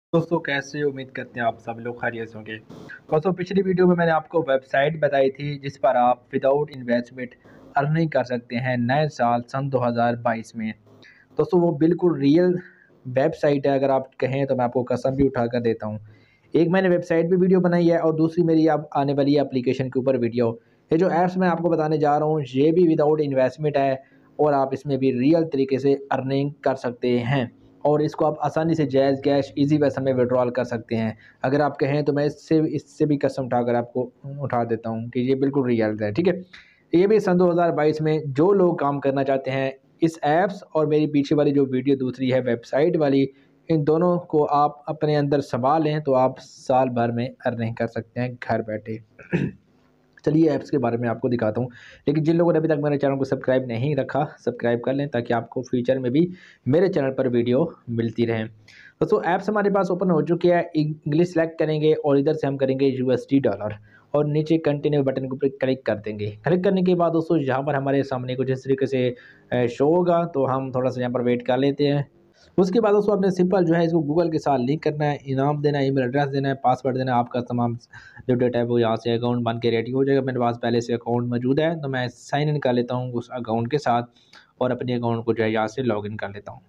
दोस्तों कैसे उम्मीद करते हैं आप सब लोग खैरियत से होंगे। दोस्तों पिछली वीडियो में मैंने आपको वेबसाइट बताई थी जिस पर आप विदाउट इन्वेस्टमेंट अर्निंग कर सकते हैं नए साल सन 2022 में। दोस्तों वो बिल्कुल रियल वेबसाइट है, अगर आप कहें तो मैं आपको कसम भी उठा कर देता हूँ। एक मैंने वेबसाइट पे वीडियो बनाई है और दूसरी मेरी अब आने वाली है एप्लीकेशन के ऊपर वीडियो। ये जो ऐप्स मैं आपको बताने जा रहा हूँ ये भी विदाउट इन्वेस्टमेंट है और आप इसमें भी रियल तरीके से अर्निंग कर सकते हैं और इसको आप आसानी से जायज़ कैश ईज़ी पैसा में विड्रॉल कर सकते हैं। अगर आप कहें तो मैं इससे इससे भी कसम उठाकर आपको उठा देता हूँ कि ये बिल्कुल रियल है, ठीक है? ये भी सन 2022 में जो लोग काम करना चाहते हैं इस ऐप्स और मेरी पीछे वाली जो वीडियो दूसरी है वेबसाइट वाली, इन दोनों को आप अपने अंदर समा लें तो आप साल भर में अर्निंग कर सकते हैं घर बैठे। चलिए ऐप्स के बारे में आपको दिखाता हूँ। लेकिन जिन लोगों ने अभी तक मेरे चैनल को सब्सक्राइब नहीं रखा, सब्सक्राइब कर लें ताकि आपको फ्यूचर में भी मेरे चैनल पर वीडियो मिलती रहें। दोस्तों ऐप्स हमारे पास ओपन हो चुकी है। इंग्लिश सेलेक्ट करेंगे और इधर से हम करेंगे यूएसडी डॉलर और नीचे कंटिन्यू बटन के ऊपर क्लिक कर देंगे। क्लिक करने के बाद दोस्तों यहाँ पर हमारे सामने कुछ इस तरीके से शो होगा, तो हम थोड़ा सा यहाँ पर वेट कर लेते हैं। उसके बाद उसको आपने सिंपल जो है इसको गूगल के साथ लिंक करना है, इनाम देना है, ईमेल एड्रेस देना है, पासवर्ड देना है। आपका तमाम जो डेटा है वो यहाँ से अकाउंट बन के रेडी हो जाएगा। मेरे पास पहले से अकाउंट मौजूद है तो मैं साइन इन कर लेता हूँ उस अकाउंट के साथ और अपने अकाउंट को जो है यहाँ से लॉग इन कर लेता हूँ।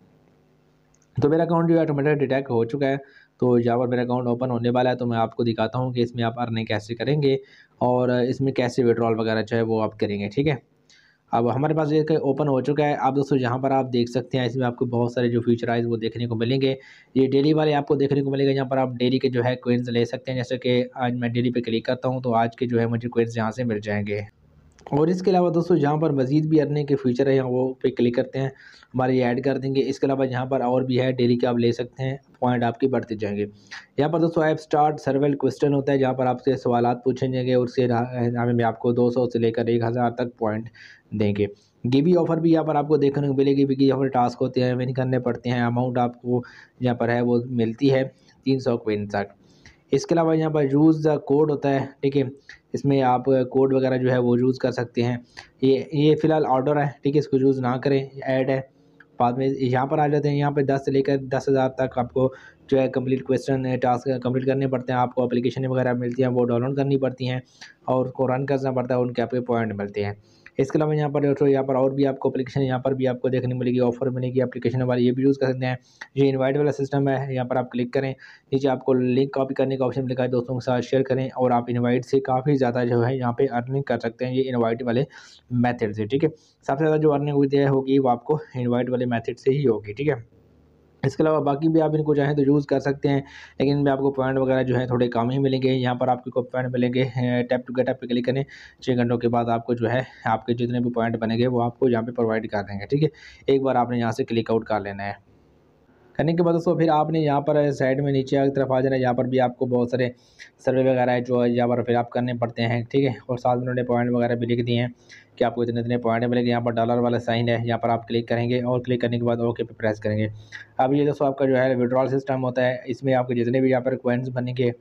तो मेरा अकाउंट जो है ऑटोमेटिक डिटेक्ट हो चुका है। तो यहाँ पर मेरा अकाउंट ओपन होने वाला है, तो मैं आपको दिखाता हूँ कि इसमें आप अर्निंग कैसे करेंगे और इसमें कैसे विड्रॉल वगैरह जो है वो आप करेंगे, ठीक है? अब हमारे पास ये ओपन हो चुका है। आप दोस्तों यहाँ पर आप देख सकते हैं इसमें आपको बहुत सारे जो फीचर आइज़ वो देखने को मिलेंगे। ये डेली वाले आपको देखने को मिलेगा, यहाँ पर आप डेली के जो है कॉइन्स ले सकते हैं। जैसे कि आज मैं डेली पे क्लिक करता हूँ तो आज के जो है मुझे कॉइन्स यहाँ से मिल जाएँगे। और इसके अलावा दोस्तों यहाँ पर मज़ीद भी अर्निंग के फीचर है, यहाँ वो पे क्लिक करते हैं हमारे ये ऐड कर देंगे। इसके अलावा यहाँ पर और भी है, डेली के आप ले सकते हैं, पॉइंट आपके बढ़ते जाएंगे। यहाँ पर दोस्तों ऐप स्टार्ट सर्वेल क्वेश्चन होता है जहाँ पर आपसे सवालात पूछे जाएंगे और उससे हमें में आपको 200 से लेकर 1000 तक पॉइंट देंगे। गिवी ऑफर भी यहाँ पर आपको देखने को मिलेगी। गिवी ऑफर टास्क होते हैं, विन करने पड़ते हैं, अमाउंट आपको यहाँ पर है वो मिलती है 300 क्विन तक। इसके अलावा यहाँ पर यूज़ द कोड होता है, ठीक है? इसमें आप कोड वगैरह जो है वो यूज़ कर सकते हैं। ये फ़िलहाल ऑर्डर है, ठीक है? इसको यूज़ ना करें, ऐड है। बाद में यहाँ पर आ जाते हैं, यहाँ पे 10 से लेकर 10,000 तक आपको जो है कंप्लीट क्वेश्चन टास्क कंप्लीट करने पड़ते हैं। आपको एप्लीकेशन वगैरह मिलती हैं, वो डाउनलोड करनी पड़ती हैं और उसको रन करना पड़ता है, उनके आपके पॉइंट मिलते हैं। इसके अलावा यहाँ पर दोस्तों यहाँ पर और भी आपको एप्लीकेशन यहाँ पर भी आपको देखने मिलेगी, ऑफर मिलेगी एप्लीकेशन वाली, ये भी यूज़ कर सकते हैं। ये इनवाइट वाला सिस्टम है, यहाँ पर आप क्लिक करें, नीचे आपको लिंक कॉपी करने का ऑप्शन लिखा है, दोस्तों के साथ शेयर करें और आप इनवाइट से काफ़ी ज़्यादा जो है यहाँ पे अर्निंग कर सकते हैं, ये इनवाइट वाले मेथड से, ठीक है? सबसे ज़्यादा जो अर्निंग होगी वो आपको इनवाइट वाले मेथड से ही होगी, ठीक है? इसके अलावा बाकी भी आप इनको चाहें तो यूज़ कर सकते हैं, लेकिन इनमें आपको पॉइंट वगैरह जो है थोड़े कम ही मिलेंगे। यहाँ पर आपको पॉइंट मिलेंगे, टैप टू गेट ऐप पे क्लिक करें, 6 घंटों के बाद आपको जो है आपके जितने भी पॉइंट बनेंगे वो आपको यहाँ पे प्रोवाइड कर देंगे, ठीक है? एक बार आपने यहाँ से क्लिक आउट कर लेना है। करने के बाद दोस्तों फिर आपने यहाँ पर साइड में नीचे की तरफ आ जाना है। यहाँ पर भी आपको बहुत सारे सर्वे वगैरह है जो है यहाँ पर फिर आप करने पड़ते हैं, ठीक है? और साथ में उन्होंने पॉइंट वगैरह भी लिख दिए हैं कि आपको इतने इतने पॉइंट मिलेंगे। यहाँ पर डॉलर वाला साइन है, यहाँ पर आप क्लिक करेंगे और क्लिक करने के बाद ओके पे प्रेस करेंगे। अब ये दोस्तों आपका जो है विड्रॉल सिस्टम होता है, इसमें आपके जितने भी यहाँ पर कॉइन्स बनेंगे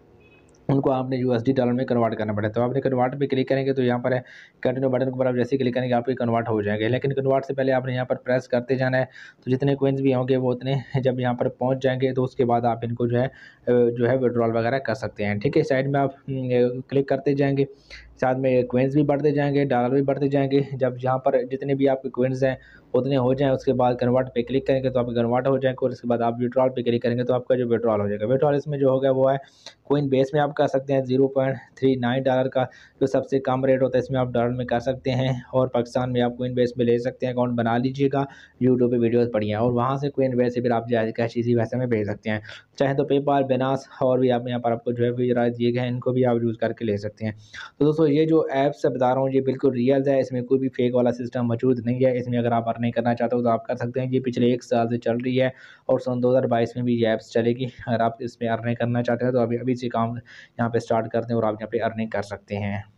उनको आपने यूएसडी डॉलर में कन्वर्ट करना पड़ता है। तो आपने कन्वर्ट पे क्लिक करेंगे तो यहाँ पर है कंटिन्यू बटन के ऊपर आप जैसे ही क्लिक करेंगे आपके कन्वर्ट हो जाएंगे। लेकिन कन्वर्ट से पहले आपने यहाँ पर प्रेस करते जाना है, तो जितने कोइंस भी होंगे वो उतने जब यहाँ पर पहुँच जाएंगे तो उसके बाद आप इनको जो है विड्रॉल वगैरह कर सकते हैं, ठीक है? साइड में आप क्लिक करते जाएंगे, साथ में कोइंस भी बढ़ते जाएंगे, डॉलर भी बढ़ते जाएंगे। जब यहाँ पर जितने भी आपके कोइंस हैं उतने हो जाएँ उसके बाद कन्वर्ट पे क्लिक करेंगे तो आपके कन्वर्ट हो जाएंगे और उसके बाद आप विड्रॉल पे क्लिक करेंगे तो आपका जो विड्रॉल हो जाएगा। विड्रॉल इसमें जो होगा वो है कोइन बेस में आप कर सकते हैं, 0.39 डॉलर का जो सबसे कम रेट होता है इसमें आप डॉलर में कर सकते हैं और पाकिस्तान में आप कोइन बेस में ले सकते हैं। अकाउंट बना लीजिएगा, यूट्यूब पे वीडियोस बढ़िया और वहाँ से कोइन बेस से फिर आप जायज़ कैश इसी पैसे में भेज सकते हैं। चाहे तो पेपाल, बिनास और भी आप यहाँ पर आपको जो है फीचर दिए गए हैं, इनको भी आप यूज़ करके ले सकते हैं। तो दोस्तों ये जो ऐप्स बता रहा हूँ ये बिल्कुल रियल है, इसमें कोई भी फेक वाला सिस्टम मौजूद नहीं है। इसमें अगर आप अर्निंग करना चाहते हो तो आप कर सकते हैं। ये पिछले 1 साल से चल रही है और सन 2022 में भी ये ऐप्स चलेगी। अगर आप इसमें अर्निंग करना चाहते हैं तो अभी अभी से काम यहाँ पे स्टार्ट कर दें और आप यहाँ पे अर्निंग कर सकते हैं।